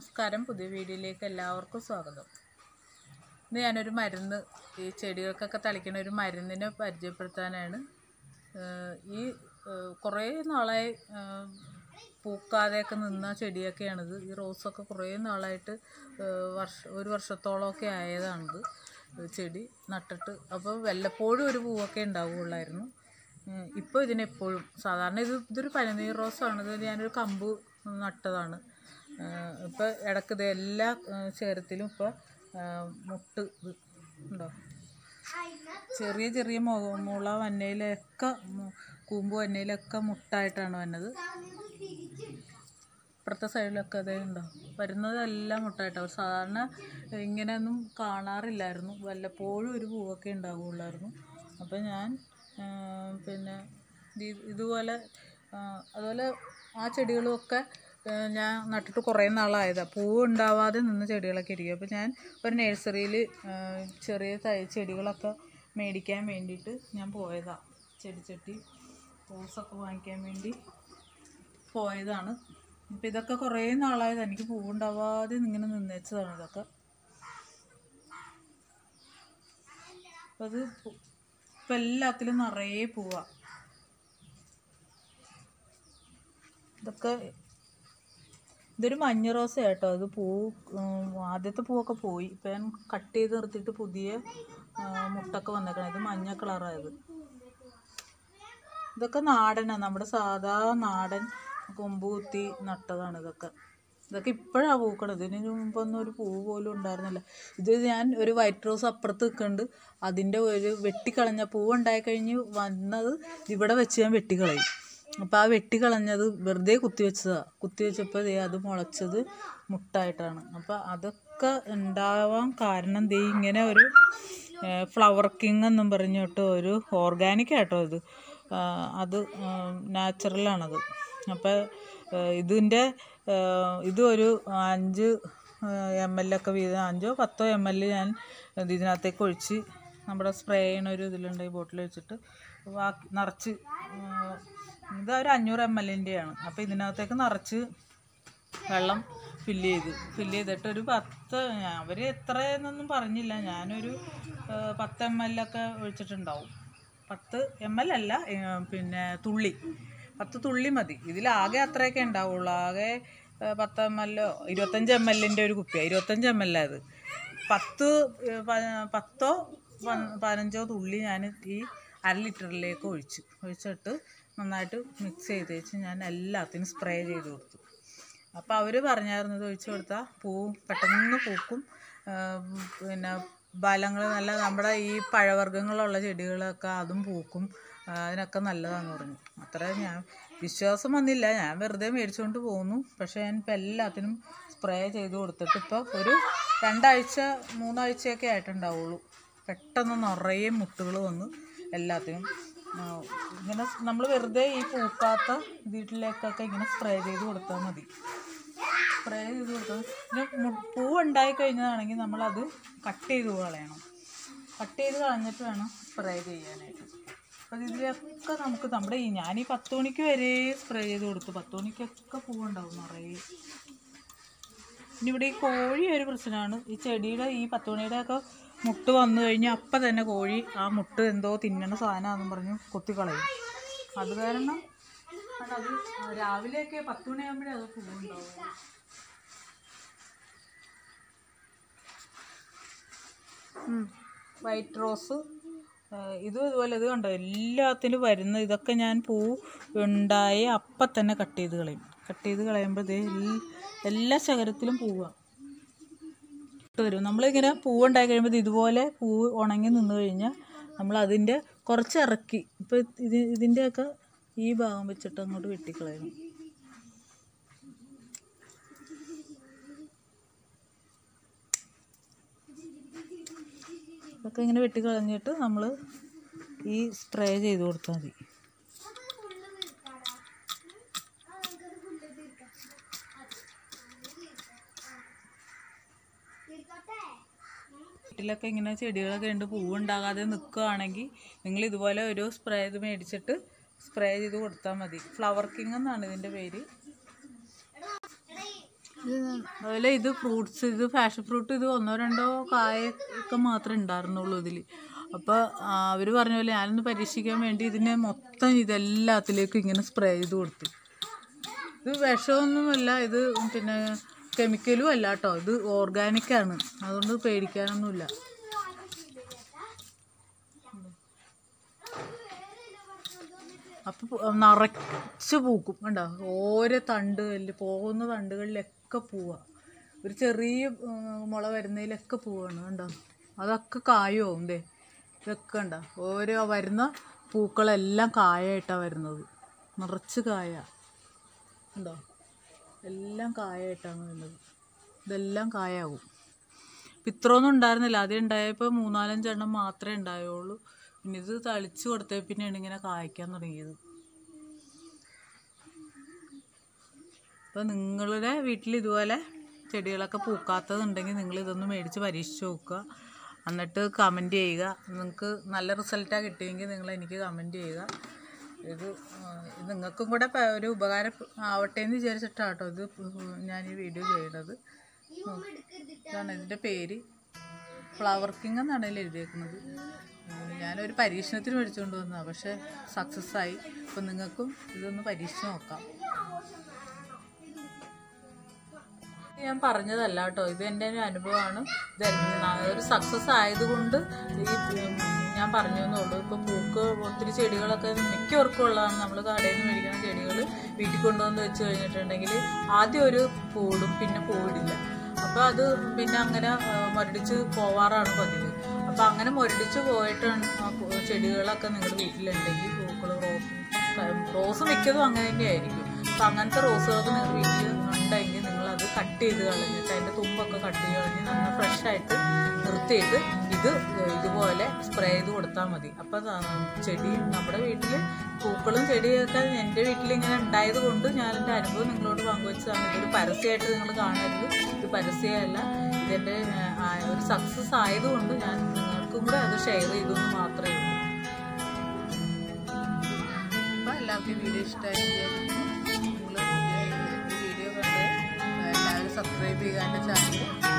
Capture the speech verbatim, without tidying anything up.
നമസ്കാരം. പുതിയ വീഡിയോയിലേക്ക് എല്ലാവർക്കും സ്വാഗതം. ഇന്ന് ഞാനൊരു മരുന്ന്, ഈ ചെടികൾക്കൊക്കെ തളിക്കുന്ന ഒരു മരുന്നിനെ പരിചയപ്പെടുത്താനാണ്. ഈ കുറേ നാളായി പൂക്കാതെയൊക്കെ നിന്ന ചെടിയൊക്കെയാണിത്. ഈ റോസൊക്കെ കുറേ നാളായിട്ട് വർഷ ഒരു വർഷത്തോളമൊക്കെ ആയതാണിത് ചെടി നട്ടിട്ട്. അപ്പോൾ വല്ലപ്പോഴും ഒരു പൂവൊക്കെ ഉണ്ടാവുകയുള്ളായിരുന്നു. ഇപ്പോൾ ഇതിനെപ്പോഴും സാധാരണ ഇത് ഇതൊരു പനിനീർ റോസാണ്. ഇത് ഞാനൊരു കമ്പ് നട്ടതാണ്. ഇപ്പോൾ ഇടയ്ക്ക് ഇത് എല്ലാ ചേരത്തിലും ഇപ്പോൾ മുട്ട് ഇത് ഉണ്ടോ, ചെറിയ ചെറിയ മുള വന്നയിലൊക്കെ കൂമ്പ് വന്നയിലൊക്കെ മുട്ടായിട്ടാണ് വന്നത്. ഇപ്പുറത്തെ സൈഡിലൊക്കെ അതേ ഉണ്ടോ, വരുന്നതെല്ലാം മുട്ടായിട്ടാവും. സാധാരണ ഇങ്ങനെയൊന്നും കാണാറില്ലായിരുന്നു. വല്ലപ്പോഴും ഒരു പൂവൊക്കെ ഉണ്ടാവുകയുള്ളായിരുന്നു. അപ്പോൾ ഞാൻ പിന്നെ ഇതുപോലെ അതുപോലെ ആ ചെടികളുമൊക്കെ ഞാൻ നട്ടിട്ട് കുറേ നാളായതാണ്. പൂവ് ഉണ്ടാവാതെ നിന്ന ചെടികളൊക്കെ ഇരിക്കും. അപ്പോൾ ഞാൻ ഒരു നഴ്സറിയിൽ ചെറിയ തൈ ചെടികളൊക്കെ മേടിക്കാൻ വേണ്ടിയിട്ട് ഞാൻ പോയതാണ്. ചെടിച്ചട്ടി റോസൊക്കെ വാങ്ങിക്കാൻ വേണ്ടി പോയതാണ്. അപ്പോൾ ഇതൊക്കെ കുറേ നാളായത്, എനിക്ക് പൂവുണ്ടാവാതെ ഇങ്ങനെ നിന്നേച്ചതാണ് ഇതൊക്കെ. അപ്പോൾ അത് ഇപ്പം എല്ലാത്തിലും നിറയെ പൂവാണ്. ഇതൊക്കെ ഇതൊരു മഞ്ഞ റോസ കേട്ടോ. ഇത് പൂ ആദ്യത്തെ പൂവൊക്കെ പോയി. ഇപ്പം ഞാൻ കട്ട് ചെയ്ത് നിർത്തിയിട്ട് പുതിയ മുട്ടൊക്കെ വന്നേക്കണം. ഇത് മഞ്ഞ കളറായത്. ഇതൊക്കെ നാടനാണ്, നമ്മുടെ സാധാ നാടൻ കൊമ്പ് കുത്തി നട്ടതാണ് ഇതൊക്കെ. ഇതൊക്കെ ഇപ്പോഴാണ് പൂക്കണത്. ഇതിന് മുമ്പൊന്നും ഒരു പൂവ് പോലും ഉണ്ടായിരുന്നില്ല. ഇത് ഞാൻ ഒരു വൈറ്റ് റോസ് അപ്പുറത്ത് നിൽക്കുന്നുണ്ട്. അതിൻ്റെ ഒരു വെട്ടിക്കളഞ്ഞ പൂവ് ഉണ്ടായി കഴിഞ്ഞ് വന്നത് ഇവിടെ വെച്ച് ഞാൻ വെട്ടിക്കളയും. അപ്പോൾ ആ വെട്ടിക്കളഞ്ഞത് വെറുതെ കുത്തി വെച്ചതാണ്. കുത്തി വെച്ചപ്പോൾ ദേ അത് മുളച്ചത് മുട്ടായിട്ടാണ്. അപ്പോൾ അതൊക്കെ ഉണ്ടാവാൻ കാരണം ദേ ഇങ്ങനെ ഒരു ഫ്ലവർ കിങ് എന്നും പറഞ്ഞിട്ട് ഒരു ഓർഗാനിക് ആയിട്ടോ ഇത്. അത് നാച്ചുറലാണത്. അപ്പോൾ ഇതിൻ്റെ ഇതൊരു അഞ്ച് എം എൽ ഒക്കെ വീതം, അഞ്ചോ പത്തോ എം എൽ ഞാൻ ഇതിനകത്തേക്ക് ഒഴിച്ച് നമ്മുടെ സ്പ്രേ ചെയ്യണ ഒരു ഇതിലുണ്ട്, ഈ ബോട്ടിൽ വെച്ചിട്ട് ബാക്കി നിറച്ച്, ഇതൊരു അഞ്ഞൂറ് എം എല്ലിൻ്റെയാണ്. അപ്പോൾ ഇതിനകത്തേക്ക് നിറച്ച് വെള്ളം ഫില്ല് ചെയ്ത് ഫില്ല് ചെയ്തിട്ട് ഒരു പത്ത്, അവർ എത്രയെന്നൊന്നും പറഞ്ഞില്ല, ഞാനൊരു പത്ത് എം എല്ലൊക്കെ ഒഴിച്ചിട്ടുണ്ടാവും. പത്ത് എം എൽ അല്ല, പിന്നെ തുള്ളി, പത്ത് തുള്ളി മതി. ഇതിലാകെ അത്രയൊക്കെ ഉണ്ടാവുള്ളൂ. ആകെ പത്ത് എം എല്ലോ ഇരുപത്തഞ്ച് എം എല്ലിൻ്റെ ഒരു കുപ്പിയാണ്. ഇരുപത്തഞ്ച് എം എൽ അത് പത്ത് പത്തോ പതിനഞ്ചോ തുള്ളി ഞാൻ ഈ അര ലിറ്ററിലേക്ക് ഒഴിച്ചു ഒഴിച്ചിട്ട് നന്നായിട്ട് മിക്സ് ചെയ്ത് വെച്ച് ഞാൻ എല്ലാത്തിനും സ്പ്രേ ചെയ്ത് കൊടുത്തു. അപ്പോൾ അവർ പറഞ്ഞായിരുന്നു ഇത് ഒഴിച്ചു കൊടുത്താൽ പൂ പെട്ടെന്ന് പൂക്കും, പിന്നെ ഫലങ്ങൾ നല്ല നമ്മുടെ ഈ പഴവർഗ്ഗങ്ങളുള്ള ചെടികളൊക്കെ അതും പൂക്കും, അതിനൊക്കെ നല്ലതാണെന്ന് പറഞ്ഞു. അത്ര ഞാൻ വിശ്വാസം വന്നില്ല, ഞാൻ വെറുതെ മേടിച്ചുകൊണ്ട് പോന്നു. പക്ഷേ ഞാൻ ഇപ്പോൾ എല്ലാത്തിനും സ്പ്രേ ചെയ്ത് കൊടുത്തിട്ട് ഇപ്പോൾ ഒരു രണ്ടാഴ്ച മൂന്നാഴ്ചയൊക്കെ ആയിട്ടുണ്ടാവുള്ളൂ. പെട്ടെന്ന് നിറയെ മുട്ടുകൾ വന്ന് എല്ലാത്തിനും. ഇങ്ങനെ നമ്മൾ വെറുതെ ഈ പൂക്കാത്ത വീട്ടിലേക്കൊക്കെ ഇങ്ങനെ സ്പ്രേ ചെയ്ത് കൊടുത്താൽ മതി. സ്പ്രേ ചെയ്ത് കൊടുത്താൽ പിന്നെ പൂവുണ്ടായി കഴിഞ്ഞതാണെങ്കിൽ നമ്മളത് കട്ട് ചെയ്ത് കളയണം. കട്ട് ചെയ്ത് കളഞ്ഞിട്ട് വേണം സ്പ്രേ ചെയ്യാനായിട്ട്. അപ്പോൾ ഇതിലൊക്കെ നമുക്ക് നമ്മുടെ ഈ ഞാൻ ഈ പത്ത് മണിക്ക് വരെ സ്പ്രേ ചെയ്ത് കൊടുത്തു. പത്ത് മണിക്കൊക്കെ പൂവുണ്ടാവും നിറയെ. പിന്നെ ഇവിടെ ഈ കോഴി ഒരു പ്രശ്നമാണ്. ഈ ചെടിയുടെ ഈ പത്ത് മണിയുടെ ഒക്കെ മുട്ട് വന്നു കഴിഞ്ഞാൽ അപ്പം തന്നെ കോഴി ആ മുട്ട് എന്തോ തിന്നണ സാധനമാണെന്നും പറഞ്ഞ് കൊത്തിക്കളയും. അത് കാരണം അത് രാവിലെയൊക്കെ പത്ത് മണിയാകുമ്പോഴേ അത് പൂവുണ്ടാവും. വൈറ്റ് റോസ് ഇതും ഇതുപോലെ ഇത് കണ്ടോ, എല്ലാത്തിനും വരുന്ന ഇതൊക്കെ ഞാൻ പൂ ഉണ്ടായി അപ്പം തന്നെ കട്ട് ചെയ്ത് കളയും. കട്ട് ചെയ്ത് കളയുമ്പോൾ ഇത് എല്ലാ ശകരത്തിലും പൂവാണ് വരും. നമ്മളിങ്ങനെ പൂവുണ്ടായി കഴിയുമ്പോൾ ഇതുപോലെ പൂവ് ഉണങ്ങി നിന്ന് കഴിഞ്ഞാൽ നമ്മൾ അതിൻ്റെ കുറച്ച് ഇറക്കി ഇപ്പോൾ ഇത് ഇതിൻ്റെയൊക്കെ ഈ ഭാഗം വെച്ചിട്ട് അങ്ങോട്ട് വെട്ടിക്കളയണം. ഇതൊക്കെ ഇങ്ങനെ വെട്ടിക്കളഞ്ഞിട്ട് നമ്മൾ ഈ സ്പ്രേ ചെയ്ത് കൊടുത്താൽ മതി. വീട്ടിലൊക്കെ ഇങ്ങനെ ചെടികളൊക്കെ ഉണ്ട് പൂവുണ്ടാകാതെ നിൽക്കുകയാണെങ്കിൽ നിങ്ങൾ ഇതുപോലെ ഒരു സ്പ്രേ ഇത് മേടിച്ചിട്ട് സ്പ്രേ ചെയ്ത് കൊടുത്താൽ മതി. ഫ്ലവർ കിങ് എന്നാണ് ഇതിൻ്റെ പേര്. അതുപോലെ ഇത് ഫ്രൂട്ട്സ്, ഇത് പാഷൻ ഫ്രൂട്ട്, ഇത് ഒന്നോ രണ്ടോ കായൊക്കെ മാത്രമേ ഉണ്ടായിരുന്നുള്ളൂ ഇതിൽ. അപ്പോൾ അവർ പറഞ്ഞ പോലെ ഞാനൊന്ന് പരീക്ഷിക്കാൻ വേണ്ടി ഇതിനെ മൊത്തം ഇതെല്ലാത്തിലേക്കും ഇങ്ങനെ സ്പ്രേ ചെയ്ത് കൊടുത്തു. ഇത് വിഷമൊന്നുമല്ല, ഇത് പിന്നെ കെമിക്കലും അല്ല കേട്ടോ, ഇത് ഓർഗാനിക്കാണ്, അതുകൊണ്ട് പേടിക്കാനൊന്നുമില്ല. അപ്പം നിറച്ച് പൂക്കും കണ്ടോ, ഓരോ തണ്ടുകളിൽ പോകുന്ന തണ്ടുകളിലൊക്കെ പൂവാ. ഒരു ചെറിയ മുള വരുന്നതിലൊക്കെ പൂവാണ് കണ്ടോ, അതൊക്കെ കായവും. ദേ ഇതൊക്കെ കണ്ടോ, ഓരോ വരുന്ന പൂക്കളെല്ലാം കായായിട്ടാണ് വരുന്നത്, നിറച്ച് കായ കണ്ടോ, എല്ലാം കായായിട്ടാണ് വരുന്നത്. ഇതെല്ലാം കായാവും. ഇത്രയൊന്നും ഉണ്ടായിരുന്നില്ല, ആദ്യം ഉണ്ടായപ്പോൾ മൂന്നാലഞ്ചെണ്ണം മാത്രമേ ഉണ്ടായുള്ളൂ. പിന്നെ ഇത് തളിച്ച് കൊടുത്തേ പിന്നെയാണ് ഇങ്ങനെ കായ്ക്കാൻ തുടങ്ങിയത്. അപ്പോൾ നിങ്ങളുടെ വീട്ടിൽ ഇതുപോലെ ചെടികളൊക്കെ പൂക്കാത്തതുണ്ടെങ്കിൽ നിങ്ങൾ ഇതൊന്ന് മേടിച്ച് പരീക്ഷിച്ച് നോക്കുക, എന്നിട്ട് കമൻറ്റ് ചെയ്യുക. നിങ്ങൾക്ക് നല്ല റിസൾട്ടാണ് കിട്ടിയെങ്കിൽ നിങ്ങൾ എനിക്ക് കമൻറ്റ് ചെയ്യുക. ഇത് നിങ്ങൾക്കും കൂടെ ഒരു ഉപകാരം ആവട്ടെ എന്ന് വിചാരിച്ചിട്ടാണ് കേട്ടോ ഇത് ഞാൻ ഈ വീഡിയോ ചെയ്യുന്നത്. ഇതാണ് ഇതിൻ്റെ പേര്, ഫ്ലവർ കിങ് എന്നാണ് ഇതിൽ എഴുതിയേക്കുന്നത്. ഞാനൊരു പരീക്ഷണത്തിന് മേടിച്ചുകൊണ്ട് വന്നതാണ്, പക്ഷേ സക്സസ് ആയി. അപ്പം നിങ്ങൾക്കും ഇതൊന്ന് പരീക്ഷിച്ച് നോക്കാം. ഞാൻ പറഞ്ഞതല്ല കേട്ടോ, ഇത് എൻ്റെ ഒരു അനുഭവമാണ്. ഇത് ഒരു സക്സസ് ആയതുകൊണ്ട് ഈ ഞാൻ പറഞ്ഞു എന്നുള്ളൂ. ഇപ്പോൾ പൂക്ക് ഒത്തിരി ചെടികളൊക്കെ മിക്കവർക്കും ഉള്ളതാണ്. നമ്മൾ കടയിൽ നിന്ന് മേടിക്കുന്ന ചെടികൾ വീട്ടിൽ കൊണ്ടുവന്ന് വെച്ച് കഴിഞ്ഞിട്ടുണ്ടെങ്കിൽ ആദ്യം ഒരു പൂടും, പിന്നെ പൂവിടില്ല. അപ്പോൾ അത് പിന്നെ അങ്ങനെ മുരടിച്ച് പോവാറാണ് പതിവ്. അപ്പോൾ അങ്ങനെ മുരടിച്ച് പോയിട്ടാണ് ആ ചെടികളൊക്കെ നിങ്ങളുടെ വീട്ടിലുണ്ടെങ്കിൽ പൂക്കൾ, റോസ് റോസ് മിക്കതും അങ്ങനെ തന്നെയായിരിക്കും. അപ്പോൾ അങ്ങനത്തെ റോസുകളൊക്കെ നിങ്ങളുടെ വീട്ടിൽ ഉണ്ടെങ്കിൽ നിങ്ങളത് കട്ട് ചെയ്ത് കളഞ്ഞിട്ട് അതിൻ്റെ തുമ്പൊക്കെ കട്ട് ചെയ്ത് കളഞ്ഞ് നന്നായി ഫ്രഷായിട്ട് നിർത്തിയിട്ട് ഇത് ഇതുപോലെ സ്പ്രേ ചെയ്ത് കൊടുത്താൽ മതി. അപ്പോൾ ചെടി നമ്മുടെ വീട്ടിൽ പൂക്കളും ചെടിയൊക്കെ എൻ്റെ വീട്ടിലിങ്ങനെ ഉണ്ടായത് കൊണ്ട് ഞാൻ എൻ്റെ അനുഭവം നിങ്ങളോട് പങ്കുവെച്ചതാണ്. ഇതൊരു പരസ്യമായിട്ട് നിങ്ങൾ കാണരുത്, ഇത് പരസ്യമല്ല, ഇതെൻ്റെ ഒരു സക്സസ് ആയതുകൊണ്ട് ഞാൻ നിങ്ങൾക്കും കൂടെ അത് ഷെയർ ചെയ്തെന്ന് മാത്രമേ ഉള്ളൂ. അപ്പോൾ എല്ലാവർക്കും വീഡിയോ ഇഷ്ടമായി വിചാരിക്കുന്നു. നിങ്ങൾ ഈ വീഡിയോ കണ്ട് എല്ലാവരും സബ്സ്ക്രൈബ് ചെയ്യുക എൻ്റെ ചാനൽ.